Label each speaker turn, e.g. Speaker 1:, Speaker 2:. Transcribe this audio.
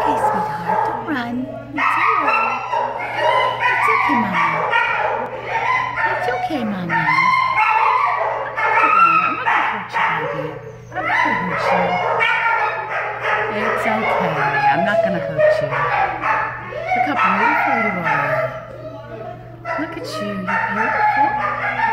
Speaker 1: okay, sweetheart. Don't run. It's alright. It's okay, Mama. It's okay, Mama. I'm not gonna hurt you, baby. I'm not gonna hurt you. It's okay. I'm not gonna hurt you. Look how beautiful you are. Look at you. You're beautiful.